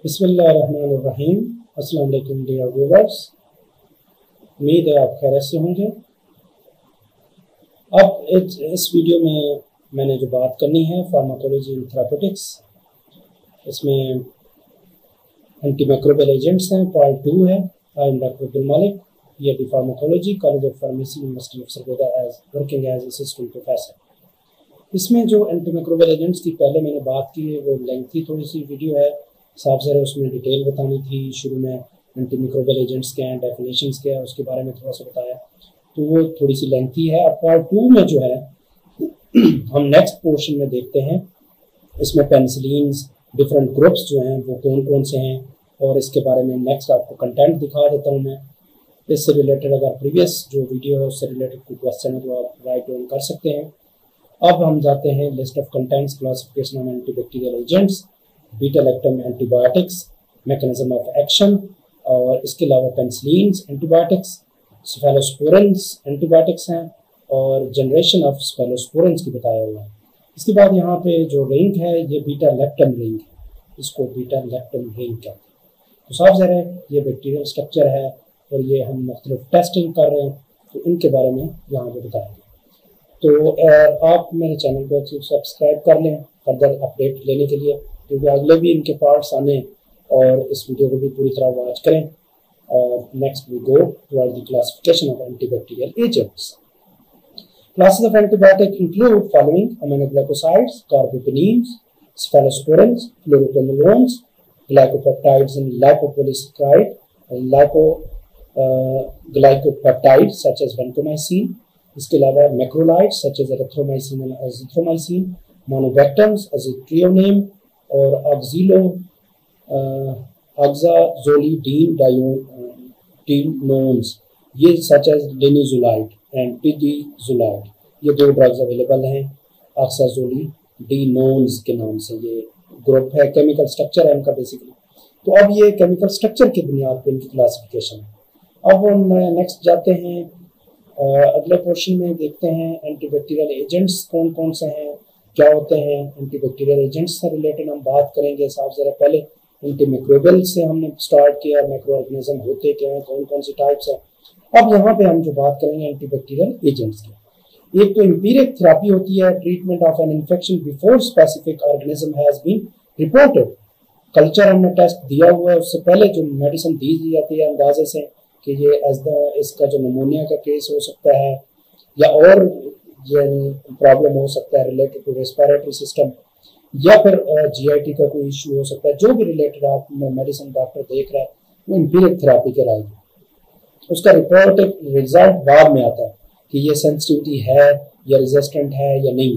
बिस्मिल्लाहिर्रहमानिर्रहीम। अस्सलाम वालेकुम डियर व्यूअर्स, उम्मीद है आप खैरियत से होंगे। अब इस वीडियो में मैंने जो बात करनी है फार्माकोलॉजी एंड थेरापेटिक्स, इसमें एंटीमाइक्रोबियल एजेंट्स हैं, पार्ट 2 है। I am doctor Abdul Malik, PhD pharmacology, college of pharmacy, university of Sargodha, as working as assistant professor. इसमें जो एंटीमाइक्रोबियल एजेंट्स की पहले मैंने बात की है वो लेंथी थोड़ी सी वीडियो है, साफ ज़रा उसमें डिटेल बतानी थी। शुरू में एंटीमाइक्रोबियल एजेंट्स क्या हैं, डेफिनेशंस क्या है, उसके बारे में थोड़ा सा बताया, तो वो थोड़ी सी लेंथी है। अब पार्ट 2 में जो है हम नेक्स्ट पोर्शन में देखते हैं, इसमें पेनिसिलिन्स डिफरेंट ग्रुप्स जो हैं वो कौन कौन से हैं, और इसके बारे में नेक्स्ट आपको कंटेंट दिखा देता हूँ मैं। इससे रिलेटेड अगर प्रीवियस जो वीडियो है उससे रिलेटेड कोई क्वेश्चन है तो आप राइट डाउन कर सकते हैं। अब हम जाते हैं list of contents, classification of antibacterial agents, beta lactam antibiotics, mechanism of action, और इसके अलावा पेनिसिलिन्स एंटीबायोटिक्स, सेफेलोस्पोरिन्स एंटीबायोटिक्स हैं, और जनरेशन ऑफ सेफेलोस्पोरिन्स की बताया हुआ है। इसके बाद यहाँ पे जो रिंग है ये बीटा-लैक्टम रिंग है, इसको बीटा-लैक्टम रिंग कहते हैं। तो साफ ज़ाहिर है ये बैक्टीरियल स्ट्रक्चर है और ये हम मुख्तलिफ टेस्टिंग कर रहे हैं, तो इनके बारे में यहाँ पे बताएंगे। तो आप मेरे चैनल को सब्सक्राइब कर लें फर्दर अपडेट लेने के लिए, क्योंकि अगले भी इनके पार्ट्स आने, और इस वीडियो को भी पूरी तरह वॉच करें। और next we go toward the classification of antibacterial agents. Classes of antibiotics include following: aminoglycosides, carbapenems, cephalosporins, fluoroquinolones, glycopeptides and lipopolysaccharide, glycopeptides such as vancomycin. इसके अलावा macrolides such as erythromycin and azithromycin, monobactams, azitrioname और oxazolidine-dinones, ये such as linezolide and pidazolide, ये दो drugs available हैं oxazolidinones के नाम से। ये ग्रुप है, केमिकल स्ट्रक्चर है इनका बेसिकली। तो अब ये केमिकल स्ट्रक्चर की बुनियाद पर इनकी क्लासिफिकेशन है। अब हम नेक्स्ट जाते हैं, अगले पोर्शन में देखते हैं एंटीबैक्टीरियल एजेंट्स कौन कौन से हैं, क्या होते हैं। एंटीबैक्टीरियल एजेंट्स से रिलेटेड हम बात करेंगे। साफ ज़रा पहले एंटीमाइक्रोबियल से हमने स्टार्ट किया, माइक्रो ऑर्गेनिज्म होते क्या हैं, कौन कौन सी टाइप्स हैं। अब यहाँ पे हम जो बात करेंगे एंटीबैक्टीरियल एजेंट्स की, एक तो एम्पिरिक थेरेपी होती है, treatment of an infection before specific organism has been reported. Culture हमने टेस्ट दिया हुआ है, उससे पहले जो मेडिसिन दी जाती है अंदाजे से कि ये इसका जो निमोनिया का केस हो सकता है या और प्रॉब्लम हो सकता है रिलेटेड टू रेस्पिरेटरी सिस्टम, या फिर GIT का कोई इश्यू हो सकता है, जो भी रिलेटेड आप मेडिसिन डॉक्टर देख रहा है वो एम्पिरिक थेरेपी कहलाएगी। उसका रिपोर्ट रिजल्ट बाद में आता है कि ये सेंसिटिविटी है या रेजिस्टेंट है या नहीं,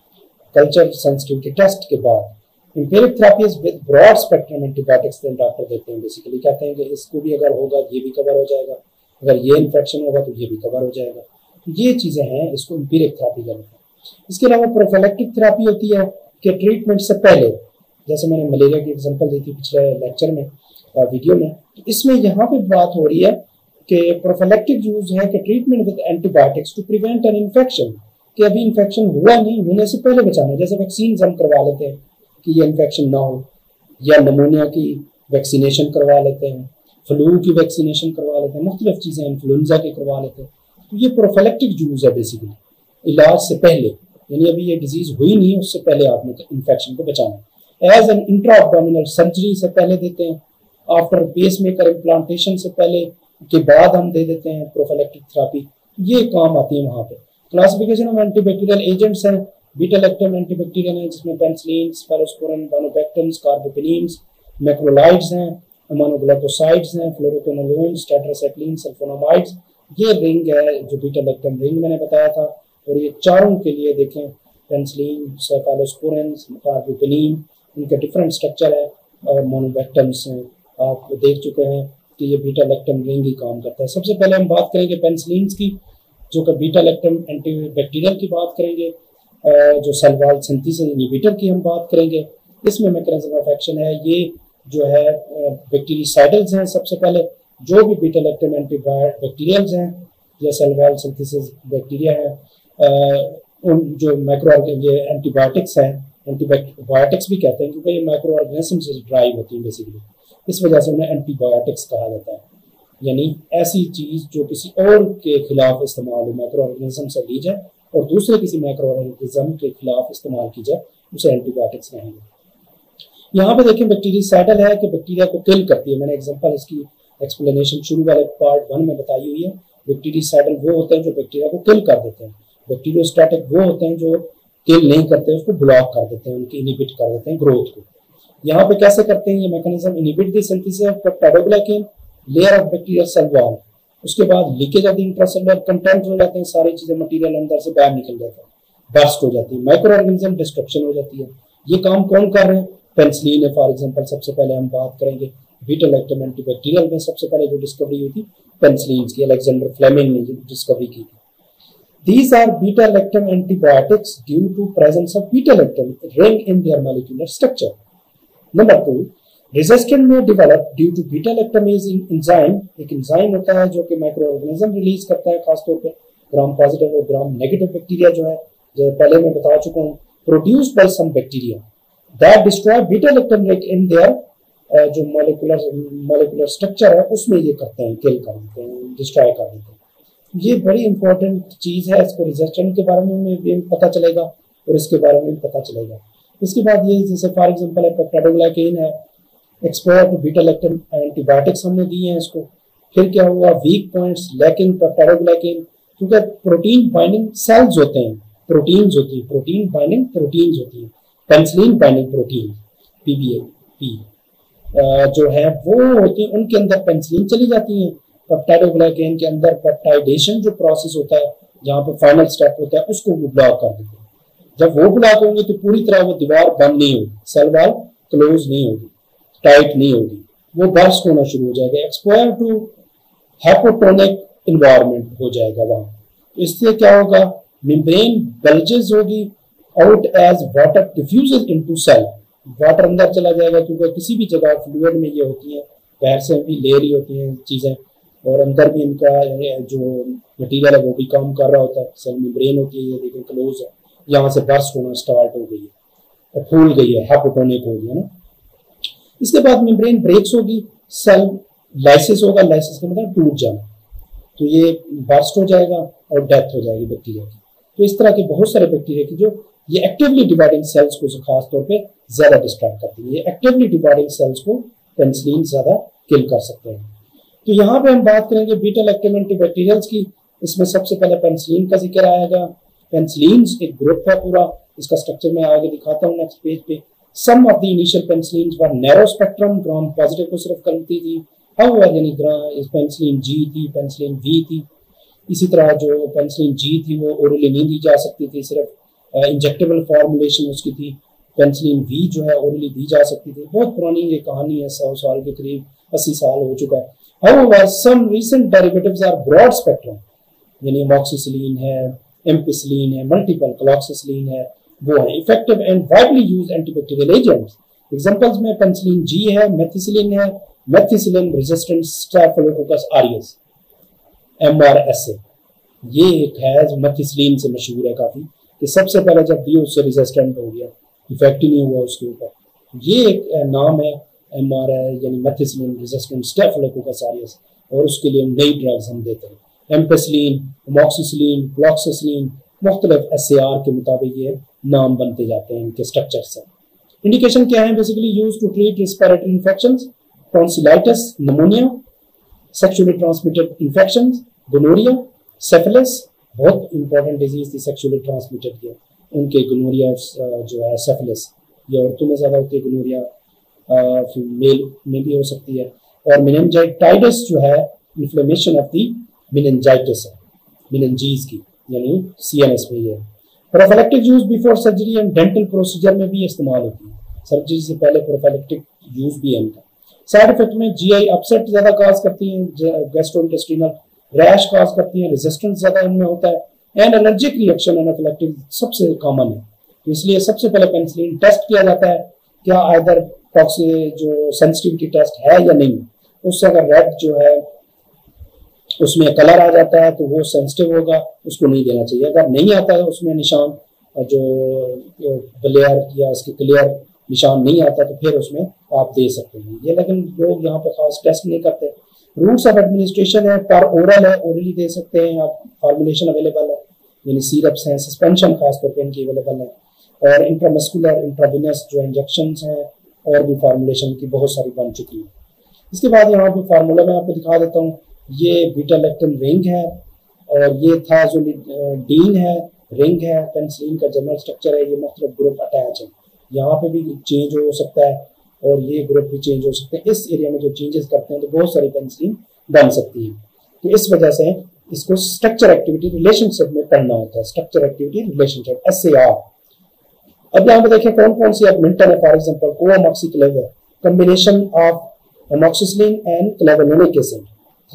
कल्चर सेंसिटिविटी टेस्ट के बाद। Empiric therapy is with broad spectrum antibiotics doctor देते हैं, बेसिकली कहते हैं कि इसको भी अगर होगा ये भी कवर हो जाएगा, अगर ये इन्फेक्शन होगा तो ये भी कवर हो जाएगा। ये चीज़ें हैं, इसको एम्पिरिक थेरेपी कहते हैं। इसके अलावा प्रोफिलैक्टिक थेरेपी होती है कि ट्रीटमेंट से पहले, जैसे मैंने मलेरिया की एग्जांपल दी थी पिछले लेक्चर में, वीडियो में, तो इसमें यहाँ पे बात हो रही है कि प्रोफिलैक्टिक यूज है कि treatment with antibiotics to prevent an infection, कि अभी इन्फेक्शन हुआ नहीं, होने से पहले बचाना। जैसे वैक्सीन हम करवा लेते हैं कि ये इन्फेक्शन ना हो, या निमोनिया की वैक्सीनेशन करवा लेते हैं, फ्लू की वैक्सीनेशन करवा लेते हैं, मुख्तलिफ चीज़ें इन्फ्लुएंजा की करवा लेते हैं। तो ये प्रोफिलैक्टिक यूज है बेसिकली, इलाज से पहले, यानी अभी ये डिजीज हुई नहीं उससे पहले आपने इन्फेक्शन को बचाना। As an intra abdominal surgery से पहले देते हैं, आफ्टर पेसमेकर इम्प्लांटेशन से पहले के बाद हम दे देते हैं प्रोफिलैक्टिक थेरेपी, ये काम आती है वहाँ पे। क्लासिफिकेशन ऑफ एंटीबैक्टीरियल एजेंट्स हैं, बीटा-लैक्टम एंटीबैक्टीरियल है जिसमें penicillin, cephalosporin, monobactams, carbapenems, macrolides हैं, अमाइनोग्लाइकोसाइड्स हैं, फ्लोरोक्विनोलोन्स, टेट्रासाइक्लिन, सल्फोनामाइड्स। ये रिंग है जो बीटा-लैक्टम रिंग मैंने बताया था। और ये चारों के लिए देखें, पेनिसिलिन, सेफेलोस्पोरिन, कार्बापेनेम, इनका डिफरेंट स्ट्रक्चर है, और मोनोबैक्टम्स हैं आप देख चुके हैं कि ये बीटा-लैक्टम रिंग ही काम करता है। सबसे पहले हम बात करेंगे पेनिसिलिन की, जो कि बीटा-लैक्टम एंटीबैक्टीरियल की बात करेंगे, जो सेल वॉल सिंथेसिस इनहिबिटर की हम बात करेंगे। इसमें मैकेनिज्म ऑफ एक्शन है, ये जो है बैक्टीरिसाइडल्स हैं। सबसे पहले जो भी बीटा-लैक्टम एंटीबैक्टीरियल्स हैं या सेल वॉल सिंथेसिस बैक्टीरिया है, उन जो ये एंटीबायोटिक्स हैं एंटीबायोटिक्स भी कहते हैं क्योंकि ये माइक्रो ऑर्गेनिज्म से ड्राइव होती है बेसिकली, इस वजह से उन्हें एंटीबायोटिक्स कहा जाता है। यानी ऐसी चीज जो किसी और के खिलाफ इस्तेमाल हो, माइक्रो ऑर्गेनिज्म से ली जाए और दूसरे किसी माइक्रो ऑर्गेनिज्म के खिलाफ इस्तेमाल की जाए, उसे एंटीबायोटिक्स कहेंगे। यहाँ पे देखें बैक्टीरियासाइडल है कि बैक्टीरिया को किल करती है। मैंने एग्जांपल इसकी एक्सप्लेनेशन शुरू वाले पार्ट 1 में बताई हुई है। बैक्टीरियासाइडल वो होते हैं जो बैक्टीरिया को किल कर देते हैं, बैक्टीरियोस्टैटिक वो होते हैं जो किल नहीं करते, उसको ब्लॉक कर देते हैं, उनकी इनिबिट कर देते हैं ग्रोथ को। यहाँ पे कैसे करते हैं ये mechanism, inhibit the synthesis of peptidoglycan layer of bacterial cell wall, उसके बाद leakage of the intracellular content हो जाते हैं, सारी चीजें मटेरियल अंदर से बाहर निकल जाता है, बर्स्ट हो जाती है, माइक्रो ऑर्गेनिज्म डिस्ट्रक्शन हो जाती है। ये काम कौन कर रहे हैं? पेनिसिलिन है फॉर एग्जांपल। सबसे पहले हम बात करेंगे बीटा लैक्टम एंटीबैक्टीरियल में सबसे पहले जो डिस्कवरी हुई थी पेनिसिलिन की, अलेक्जेंडर फ्लेमिंग ने जो डिस्कवरी की थी। These are beta lactam antibiotics due to presence of beta lactam ring in their molecular structure. Number 2, resistance may develop due to beta lactamase enzyme। एक एंजाइम होता है जो कि माइक्रो ऑर्गेनिज्म रिलीज करता है, खासतौर पे ग्राम पॉजिटिव और ग्राम नेगेटिव बैक्टीरिया जो है, जो पहले मैं बता चुका हूँ, produced by some bacteria that destroy beta lactam in their जो मॉलिक्यूलर स्ट्रक्चर है उसमें ये करते हैं, किल कर देते हैं, डिस्ट्रॉय कर देते हैं। ये बड़ी इंपॉर्टेंट चीज है, इसको रेजिस्टेंट के बारे में भी पता चलेगा और इसके बारे में भी पता चलेगा। इसके बाद ये जैसे फॉर एग्जांपल है पेप्टाइडोग्लाइकेन है, exposure to beta lactam antibiotics हमने दिए हैं इसको। फिर क्या हुआ, वीक पॉइंट्स लैकिंग पेप्टाइडोग्लाइकेन, क्योंकि प्रोटीन बाइंडिंग सेल्स होते हैं, प्रोटीन्स होती है, प्रोटीन बाइंडिंग प्रोटीन्स होती है, पेनिसिलिन बाइंडिंग प्रोटीन पीबीए जो है वो होती है, उनके अंदर पेनिसिलिन चली जाती है। पेप्टाइडोग्लाइकेन के अंदर पेप्टाइडेशन जो प्रोसेस होता है, जहां पर फाइनल स्टेप होता है, उसको वो ब्लॉक कर देते हैं। जब वो ब्लॉक होंगे तो पूरी तरह वो दीवार बंद नहीं होगी, सेल वॉल क्लोज नहीं होगी, टाइट नहीं होगी, वो बर्स्ट होना शुरू हो जाएगा, एक्सपोजर टू हाइपोटोनिक इन्वायरमेंट हो जाएगा वहां। तो इससे क्या होगा, मेम्ब्रेन बल्जेस होगी out as water diffuses into cell, water अंदर चला जाएगा क्योंकि किसी भी जगह फ्लूइड में ये होती है, बाहर से भी लेयर होती हैं चीजें और अंदर भी इनका जो मटेरियल है वो भी काम कर रहा होता है। सेल मेम्ब्रेन होती है, ये देखिए क्लोज है, यहाँ से बर्स्ट होना स्टार्ट हो गई है, फूल गई है, हाइपोटोनिक हो गई है ना। इसके बाद मेम्ब्रेन ब्रेक्स होगी, सेल लाइसिस होगा, लाइसिस का मतलब टूट जाना, तो ये बर्स्ट हो जाएगा और डेथ हो जाएगी बैक्टीरिया की। तो इस तरह के बहुत सारे बैक्टीरिया की जो ये एक्टिवली डिवाइडिंग सेल्स को खास तौर पे ज्यादा डिस्ट्रैक्ट करती है, ये एक्टिवली डिवाइडिंग सेल्स को पेनिसिलिन ज्यादा किल कर सकते हैं। तो यहाँ पे हम बात करेंगे बीटा लैक्टम एंटीबैक्टीरियल्स की। इसमें सबसे पहले पेनिसिलिन का जिक्र आएगा। पेनिसिलिन एक ग्रुप है पूरा, इसका स्ट्रक्चर मैं आगे दिखाता हूँ नेक्स्ट पेज पे। Some of the initial penicillin were narrow spectrum, gram positive को सिर्फ करती थी, यानी पेनिसिलिन जी थी, पेनिसिलिन वी थी। इसी तरह जो पेनिसिलिन जी थी वो ओरली नहीं दी जा सकती थी, सिर्फ इंजेक्टेबल फॉर्मुलेशन उसकी थी। पेनिसिलिन वी जो है ओरली दी जा सकती थी। बहुत पुरानी ये कहानी है, 100 साल के करीब, 80 साल हो चुका है। However, some recent derivatives are broad spectrum, यानी amoxicillin है, ampicillin है, multiple cloxacillin है, वो है effective and widely used antibacterial agents। Examples में penicillin G है, methicillin है, methicillin resistant Staphylococcus aureus MRSA, ये एक है जो methicillin से मशहूर है काफी, कि सबसे पहले जब दिए उससे रेजिस्टेंट हो गया, इफेक्ट ही नहीं हुआ उसके ऊपर। ये एक नाम है MRSA यानी मेथिसिलिन रेजिस्टेंट स्टेफिलोकोकस ऑरियस, और उसके लिए नई ड्रग्स हम देते हैं, एम्पेसिलिन, अमोक्सिसिलिन, क्लॉक्सासिलिन, मुख्तलिफ SAR के मुताबिक ये नाम बनते जाते हैं इनके स्ट्रक्चर से। इंडिकेशन क्या है, basically use to treat respiratory infections, tonsillitis, pneumonia, sexually transmitted infections, gonorrhoea, syphilis, बहुत इंपॉर्टेंट डिजीज थी सेक्सुअली ट्रांसमिटेड की, उनके गोनोरिया जो है सिफिलिस, ये औरतों में ज्यादा होती है गोनोरिया, फीमेल में भी हो सकती है। और मेनिंजाइटिस जो है इन्फ्लेमेशन ऑफ दी मेनिंजाइटिस है, मेनिंजीज की, यानी CNS में ये। Prophylactic use before surgery and dental procedure में भी इस्तेमाल होती है, सर्जरी से पहले प्रोफिलैक्टिक यूज भी है इनका। साइड इफेक्ट में GI अपसेट ज्यादा कॉज करती है, गैस्ट्रोइंटेस्टिनल रैश कॉज करती है, रेजिस्टेंस ज्यादा इनमें होता है, एंड एलर्जिक रिएक्शन एनाफिलैक्टिक सबसे कॉमन है। तो इसलिए सबसे पहले पेनिसिलिन टेस्ट किया जाता है, क्या आइदर टॉक्सिक जो सेंसिटिविटी टेस्ट है या नहीं, उससे अगर रेड जो है उसमें कलर आ जाता है तो वो सेंसिटिव होगा, उसको नहीं देना चाहिए। अगर नहीं आता है उसमें निशान जो ब्लेयर या उसके क्लियर निशान नहीं आता तो फिर उसमें आप दे सकते हैं ये, लेकिन लोग यहाँ पे खास टेस्ट नहीं करते। रूट्स ऑफ एडमिनिस्ट्रेशन है, पर ओरल है, ओरली दे सकते हैं आप, फॉर्मुलेशन अवेलेबल है, यानी सिरप्स हैं, सस्पेंशन खासतौर पर इनकी अवेलेबल है, और इंट्रामस्कुलर इंट्राविनस जो इंजेक्शन हैं और भी फार्मूलेशन की बहुत सारी बन चुकी है। इसके बाद यहाँ पे फार्मूला मैं आपको दिखा देता हूँ, ये बीटा लैक्टम रिंग है और ये थाजोलिडीन है, रिंग है, पेनिसिलिन का जनरल स्ट्रक्चर है, ये मुख्तलिफ ग्रुप अटैच है, यहाँ पे भी चेंज हो सकता है और ये ग्रुप भी चेंज हो सकते हैं। इस एरिया में जो चेंजेस करते हैं तो बहुत सारी पेनिसिलिन बन सकती है, तो इस वजह से इसको स्ट्रक्चर एक्टिविटी रिलेशनशिप में पढ़ना होता है, स्ट्रक्चर एक्टिविटी रिलेशनशिप SAR। अब यहाँ पे देखिए कौन कौन सी एडमिंटन है, for example co amoxiclav, combination of amoxicillin and clavulanic acid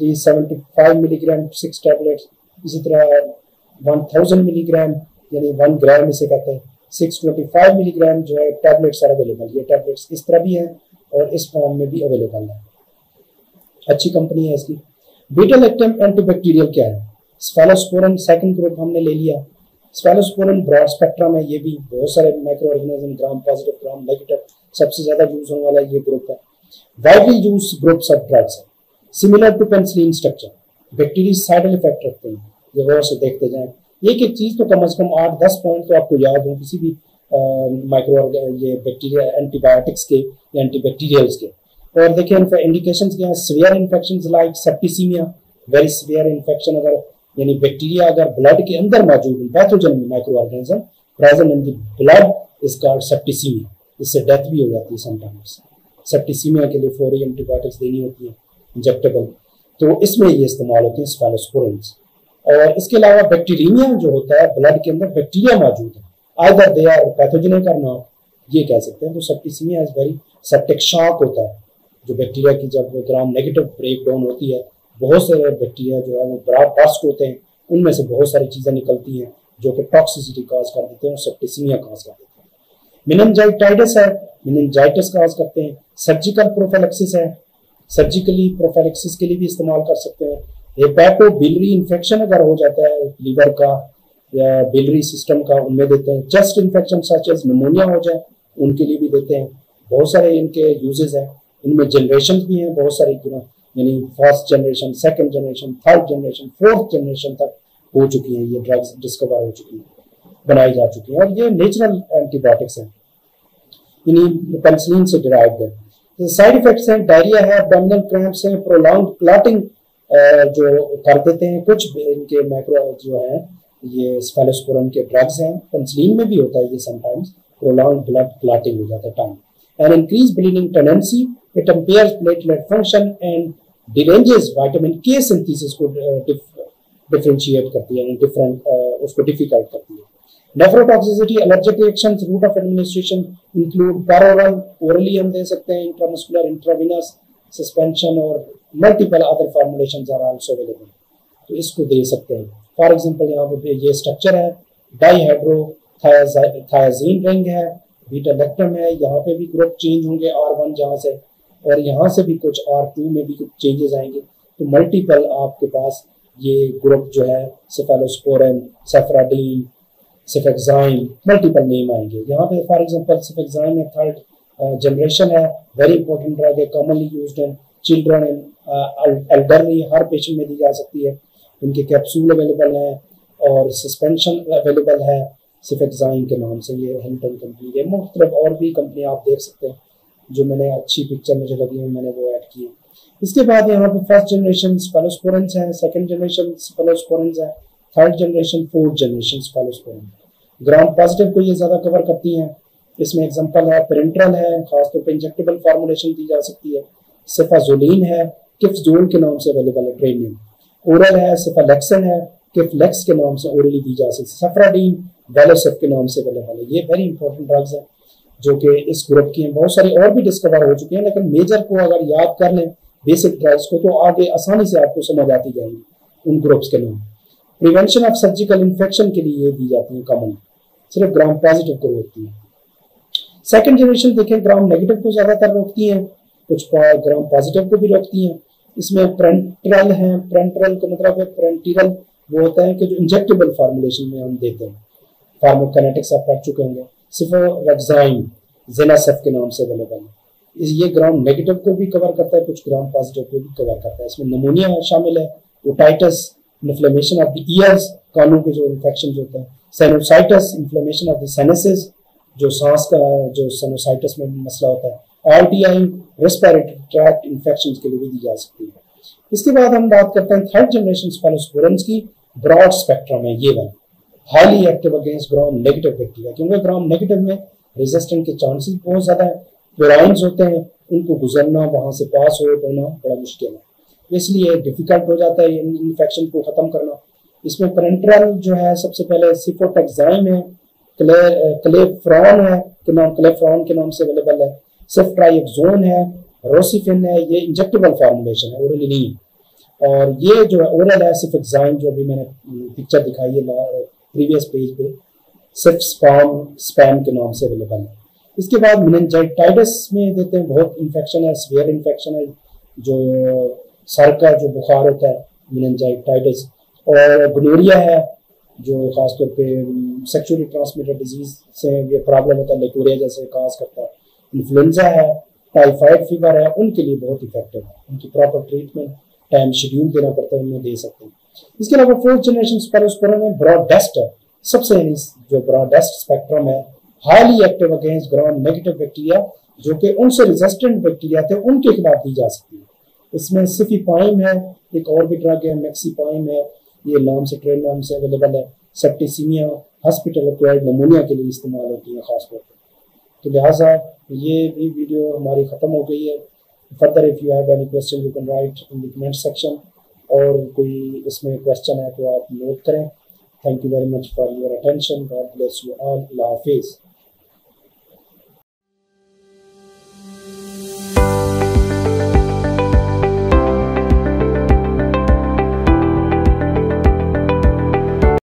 375 milligram 6 tablets, इसी तरह 1000 मिलीग्राम यानी 1 ग्राम इसे कहते हैं, 625 मिलीग्राम जो है टैबलेट्स आर अवेलेबल। ये टैबलेट्स इस तरह भी हैं और इस फॉर्म में भी अवेलेबल है, अच्छी कंपनी है इसकी। बीटा लैक्टम एंटीबैक्टीरियल क्या है, स्फेलोस्पोरिन सेकंड ग्रुप हमने ले लिया। स्फेलोस्पोरिन ब्रॉड स्पेक्ट्रम है, ये भी बहुत सारे micro organism gram positive gram negative सबसे ज्यादा यूज होने वाला ये ग्रुप है। Widely use groups of drugs है, similar to penicillin structure, bactericidal effect रखते हैं, ये गौर से देखते जाएं। एक एक चीज तो कम से कम 8-10 पॉइंट तो आपको याद हो किसी भी माइक्रो ये बैक्टीरिया एंटीबायोटिक्स के या एंटीबैक्टीरियल्स के। और देखिए इनका इंडिकेशंस क्या है, severe infections like septicaemia, very severe infection, अगर यानी बैक्टीरिया अगर ब्लड के अंदर मौजूद है, pathogen micro organism present in the blood is called septicaemia, इससे डेथ भी हो जाती है समटाइम्स। सेप्टिसीमिया के लिए फौरी एंटीबायोटिक्स देनी होती है इंजेक्टेबल, तो इसमें ये इस्तेमाल होते हैं स्फेलोस्पोरिन्स। और इसके अलावा बैक्टीरिया जो होता है ब्लड के अंदर बैक्टीरिया मौजूद है, आइदर दे आर पैथोजेनिक और नॉट, ये कह सकते हैं। तो septicaemia is very septic shock होता है, जो बैक्टीरिया की जब ग्राम नेगेटिव ब्रेक डाउन होती है, बहुत सारे बैक्टीरिया जो है वो बर्स्ट होते हैं, उनमें से बहुत सारी चीजें निकलती हैं जो कि टॉक्सिसिटी कॉज कर देते हैं और सेप्टिसीमिया कॉज कर देते हैं। मेनिंजाइटिस है, मेनिंजाइटिस कॉज करते हैं। सर्जिकल प्रोफिलैक्सिस है, सर्जिकली प्रोफिलैक्सिस के लिए भी इस्तेमाल कर सकते हैं। हेपेटो बिलरी इन्फेक्शन अगर हो जाता है लीवर का या बिलरी सिस्टम का, उनमें देते हैं। Chest infection such as pneumonia हो जाए उनके लिए भी देते हैं। बहुत सारे इनके यूजेस हैं, इनमें जनरेशन भी हैं बहुत सारी, यानी first generation, second generation, third generation, fourth generation तक हो चुकी है ये ड्रग्स डिस्कवर हो चुकी है, बनाई जा चुकी है, और ये नेचुरल एंटीबायोटिक्स हैं, इन्हीं पेनिसिलिन से डिराइव्ड है। साइड इफेक्ट्स हैं, डायरिया है, एब्डोमिनल क्रैम्प्स हैं, प्रोलॉन्ग्ड क्लॉटिंग जो कर देते हैं कुछ इनके माइक्रो जो है ये स्फेलोस्पोरिन के ड्रग्स हैं, पेनिसिलिन में भी होता है ये समटाइम्स, प्रोलॉन्ग्ड ब्लड क्लॉटिंग हो जाता है time, and increase bleeding tendency, it impairs platelet function and deranges vitamin K synthesis को डिफरेंशिएट करती है, डिफरेंट उसको डिफिकल्ट करती है। Nephrotoxicity, allergic reactions, route of administration include peroral, orally हम दे सकते हैं, इंट्रामस्कुलर, इंट्राविनस, सस्पेंशन और multiple other formulations are also available, तो इसको दे सकते हैं। फॉर एग्जांपल यहाँ पे ये स्ट्रक्चर है, डाइहाइड्रोथायाजीन रिंग है, बीटा लैक्टम है, यहाँ पे भी ग्रुप चेंज होंगे R1 जहाँ से, और यहाँ से भी कुछ R2 में भी कुछ चेंजेस आएंगे, तो मल्टीपल आपके पास ये ग्रुप जो है cephalosporin, cephradine, cefixime, multiple name आएंगे। यहाँ पे फॉर एग्जांपल सेफेक्साइन है, थर्ड जनरेशन है, वेरी इंपॉर्टेंट ड्रग है, commonly used in children and elderly, हर पेशेंट में दी जा सकती है। इनके कैप्सूल अवेलेबल है और सस्पेंशन अवेलेबल है सेफेक्साइन के नाम से, ये हिल्टन कंपनी के। मुख्तलिफ और भी कंपनी आप देख सकते हैं, जो मैंने अच्छी पिक्चर मुझे लगी है मैंने वो ऐड की है। इसके बाद यहाँ पे फर्स्ट जनरेशन स्फेलोस्पोरिन्स है, सेकंड जनरेशन स्फेलोस्पोरिन्स है, third generation, fourth generation cephalosporin. Gram positive को ये ज्यादा कवर करती हैं, इसमें एग्जांपल है पेरेंट्रल है, खासतौर पर इंजेक्टेबल फॉर्मुलेशन दी जा सकती है, सेफाजोलिन है, किफ्जोल के नाम से अवेलेबल है ट्रेड नेम, ओरल है, सेफालेक्सन है, किफलेक्स के नाम से ओरली दी जा सकती है, सेफ्राडीन वेलोसेफ के नाम से अवेलेबल है। ये वेरी इंपॉर्टेंट ड्रग्स है जो कि इस ग्रुप की हैं, बहुत सारी और भी डिस्कवर हो चुकी हैं, लेकिन मेजर को अगर याद कर लें बेसिक ड्रग्स को, तो आगे आसानी से आपको समझ आती जाएंगी उन ग्रुप्स के नाम। प्रिवेंशन ऑफ सर्जिकल इन्फेक्शन के लिए ये दी जाती है कॉमन, सिर्फ ग्राम पॉजिटिव को रोकती है। सेकेंड जनरेशन देखें ग्राम नेगेटिव को ज्यादातर रोकती है, कुछ ग्राम पॉजिटिव को भी रोकती हैं। इसमें प्रेंट्रल है, प्रेंट्रल का मतलब है प्रेंटिरल, वो होता है कि जो इंजेक्टेबल फॉर्मुलेशन में हम देते हैं, फार्माकोकाइनेटिक्स आप पढ़ चुके होंगे। सिफोरेक्साइन ज़ेनासेफ के नाम से अवेलेबल है। ये ग्राम नेगेटिव को भी कवर करता है, कुछ ग्राम पॉजिटिव को भी कवर करता है। इसमें नमोनिया शामिल है, otitis, inflammation of the ears, कानों के जो इन्फेक्शन होते हैं, sinusitis, inflammation of the sinuses, जो सांस का जो साइनोसाइटिस में मसला होता है, आरटीआई, रेस्पिरेटरी ट्रैक्ट इन्फेक्शन के लिए भी दी जा सकती है। इसके बाद हम बात करते हैं थर्ड जनरेशन स्पेनोस्पोरेंस की। ब्रॉड स्पेक्ट्रम है ये वाला, highly active against gram negative bacteria, क्योंकि ग्राम नेगेटिव में रेजिस्टेंट के चांसेस बहुत ज्यादा है। प्योराइंस होते हैं, उनको गुजरना, वहां से पास होना बड़ा मुश्किल है, इसलिए डिफिकल्ट हो जाता है इन्फेक्शन को खत्म करना। इसमें पेरेंट्रल जो है सबसे पहले सिफोटेक्साइन है, क्लेफ्रॉन है के नाम से अवेलेबल है, सेफ्ट्राइक्सोन है, रोसिफिन है। ये इंजेक्टेबल फॉर्मुलेशन है, ओरली नहीं है। और ये जो है ओरल है सिफेक्साइन, जो अभी मैंने पिक्चर दिखाई है प्रीवियस पेज पे, स्पैम के नाम से अवेलेबल है। इसके बाद मेनिंजाइटिस में देते हैं, बहुत इन्फेक्शन है, सीवियर इन्फेक्शन है, जो सर का जो बुखार होता है मेनिंजाइटिस। और गोनोरिया है, जो खासतौर पे सेक्सुअली ट्रांसमिटेड डिजीज से ये प्रॉब्लम होता है, लेकोरिया जैसे काज करता है। इन्फ्लुएंजा है, टाइफाइड फीवर है, उनके लिए बहुत इफेक्टिव है, उनकी प्रॉपर ट्रीटमेंट टाइम शेड्यूल देना पड़ता है, उन्हें दे सकते हैं। इसके अलावा फोर्थ जनरेशन स्पेनोस्पोरेन में ब्रॉडेस्ट है, सबसे जो ब्रॉडेस्ट स्पेक्ट्रम है, highly active against gram negative bacteria, जो कि उनसे रेजिस्टेंट बैक्टीरिया थे उनके खिलाफ दी जा सकती है। इसमें सिफिपाइम है, एक और भी ड्रग है मैक्सीपाइम है, ये नाम से ट्रेड नाम से अवेलेबल है। सेप्टिसीमिया, हॉस्पिटल एक्वायर्ड नमूनिया के लिए इस्तेमाल होती है खासतौर पर। तो लिहाजा ये भी वीडियो हमारी ख़त्म हो गई है। Further if you have any question you can write in the comment section, और कोई इसमें क्वेश्चन है तो आप नोट करें। Thank you very much for your attention. God bless you all. अल्लाह हाफिज़।